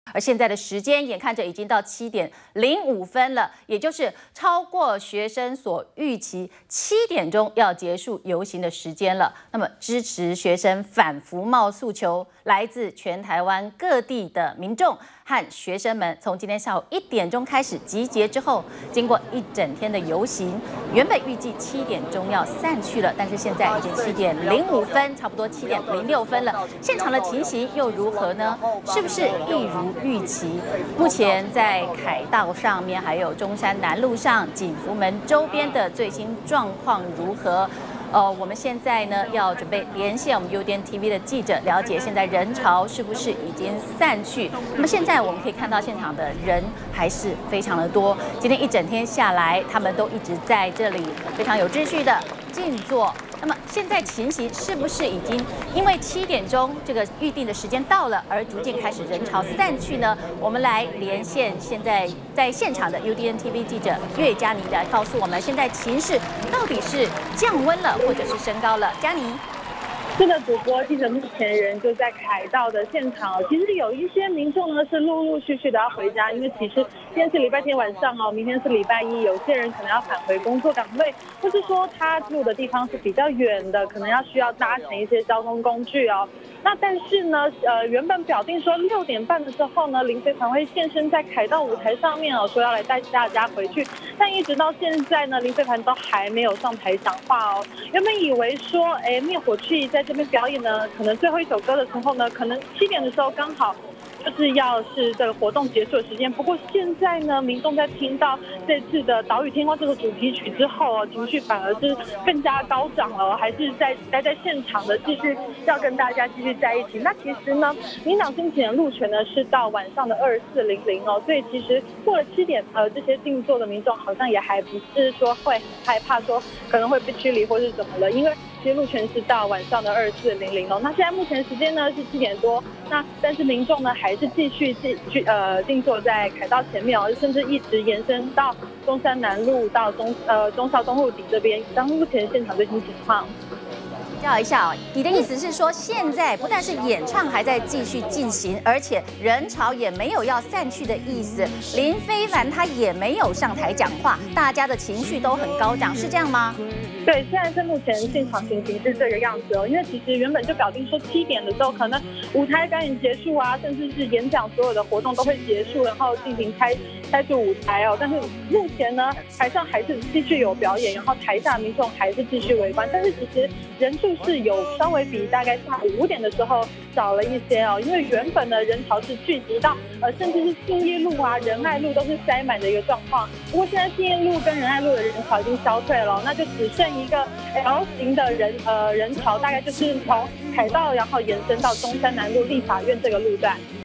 而现在的时间眼看着已经到7:05了，也就是超过学生所预期7点钟要结束游行的时间了。那么，支持学生反服贸诉求，来自全台湾各地的民众和学生们，从今天下午1点钟开始集结之后，经过一整天的游行，原本预计7点钟要散去了，但是现在已经7:05，差不多7:06了。现场的情形又如何呢？是不是一如预期？目前在凯道上面，还有中山南路上、景福门周边的最新状况如何？我们现在呢要准备连线我们 UDN TV 的记者，了解现在人潮是不是已经散去。那么现在我们可以看到现场的人还是非常的多。今天一整天下来，他们都一直在这里非常有秩序的静坐。那么现在情形是不是已经因为7点钟这个预定的时间到了，而逐渐开始人潮散去呢？我们来连线现在在现场的 UDN TV 记者岳佳妮来告诉我们，现在情势到底是降温了，或者是升高了？佳妮。 是的，主播，记者目前人就在凯道的现场。其实有一些民众呢是陆陆续续的要回家，因为其实今天是礼拜天晚上哦，明天是礼拜一，有些人可能要返回工作岗位，或是说他住的地方是比较远的，可能需要搭乘一些交通工具哦。那但是呢，原本表定说6点半的时候呢，林飞团会现身在凯道舞台上面哦，说要来带大家回去，但一直到现在呢，林飞团都还没有上台讲话哦。原本以为说，灭火器在这边表演呢，可能最后一首歌的时候呢，可能7点的时候刚好就是要是这个活动结束的时间。不过现在呢，民众在听到这次的岛屿天光这个主题曲之后哦，情绪反而是更加高涨了，还是待在现场的，继续要跟大家继续在一起。那其实呢，民党先前的路权呢是到晚上的24:00哦，所以其实过了7点，这些静坐的民众好像也还不是说会害怕说可能会被驱离或是怎么了，因为其实路权是到晚上的24:00哦。那现在目前时间呢是7点多，那但是民众呢还是继续静坐在凯道前面哦，甚至一直延伸到中山南路到忠孝东路底这边。当目前现场最新情况。 叫一下哦，你的意思是说，现在不但是演唱还在继续进行，而且人潮也没有要散去的意思。林飞帆他也没有上台讲话，大家的情绪都很高涨，是这样吗？ 对，现在是目前现场情形是这个样子哦。因为其实原本就表定说7点的时候，可能舞台表演结束啊，甚至是演讲所有的活动都会结束，然后进行开出舞台哦。但是目前呢，台上还是继续有表演，然后台下民众还是继续围观。但是其实人数是有稍微比大概下午5点的时候少了一些哦，因为原本的人潮是聚集到甚至是信义路啊、仁爱路都是塞满的一个状况。不过现在信义路跟仁爱路的人潮已经消退了，那就只剩一个 L 型的人潮，大概就是从凯道然后延伸到中山南路立法院这个路段。